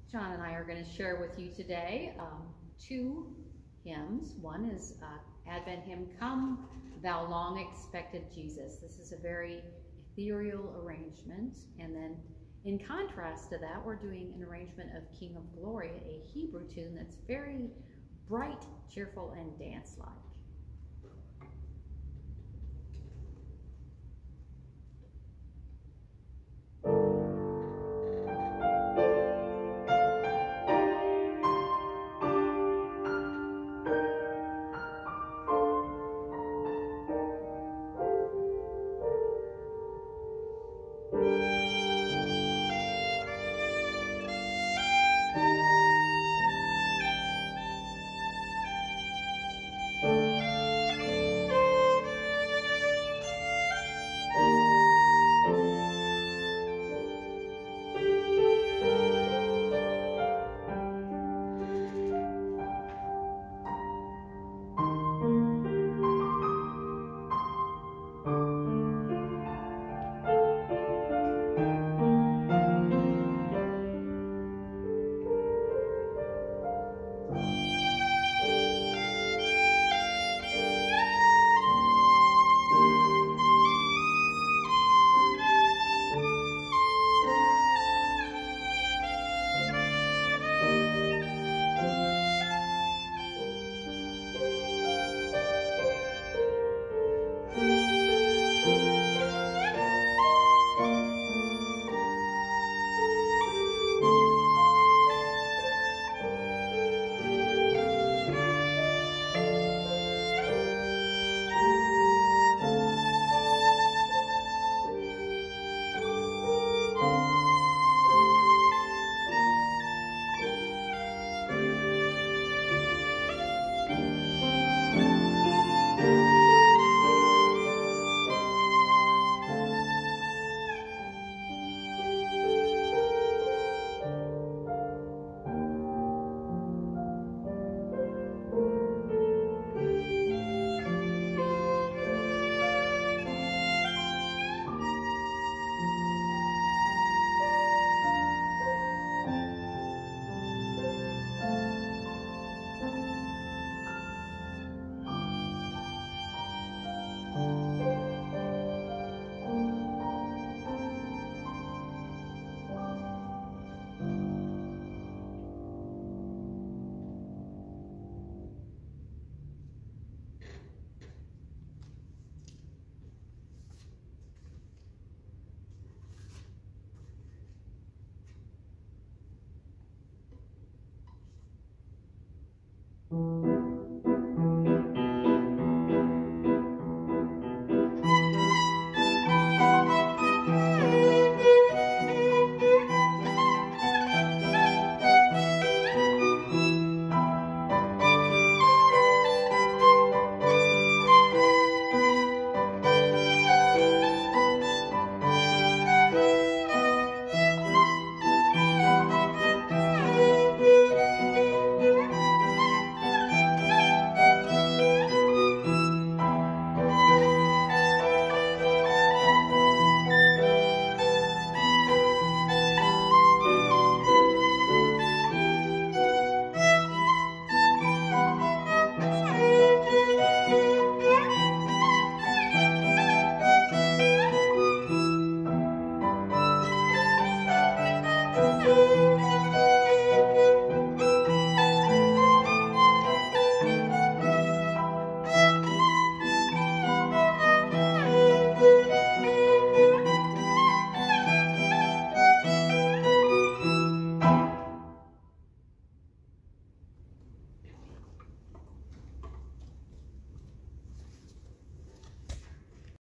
John and I are going to share with you today two hymns. One is Advent hymn, Come Thou Long Expected Jesus. This is a very ethereal arrangement. And then in contrast to that, we're doing an arrangement of King of Glory, a Hebrew tune that's very bright, cheerful, and dance-like.